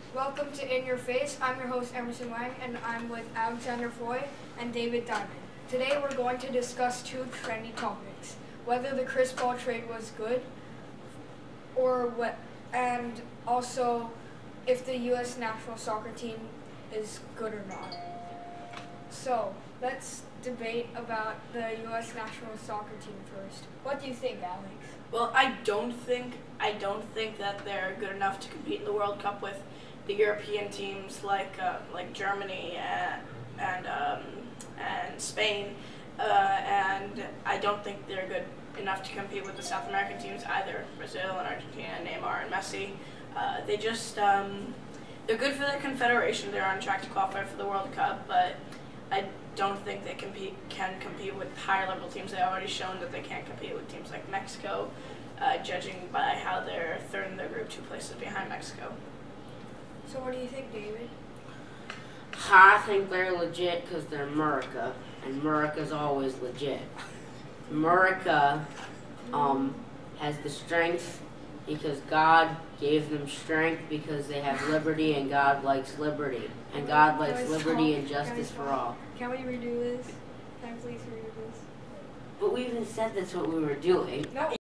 Welcome to In Your Face. I'm your host Emerson Wang, and I'm with Alexander Foy and David Diamond. Today we're going to discuss two trendy topics: whether the Chris Paul trade was good, and also if the U.S. national soccer team is good or not. So let's debate about the U.S. national soccer team first. What do you think, Alex? Well, I don't think that they're good enough to compete in the World Cup with the European teams like Germany and Spain, and I don't think they're good enough to compete with the South American teams either, Brazil and Argentina, Neymar and Messi. They're good for their confederation. They're on track to qualify for the World Cup, but I don't think they can compete with higher level teams. They've already shown that they can't compete with teams like Mexico, judging by how they're third in their group, 2 places behind Mexico. So what do you think, David? I think they're legit because they're America, and America's always legit. America has the strength because God gave them strength because they have liberty, and God likes liberty. And God likes liberty and justice for all. Can we redo this? Can I please redo this? But we even said that's what we were doing. No.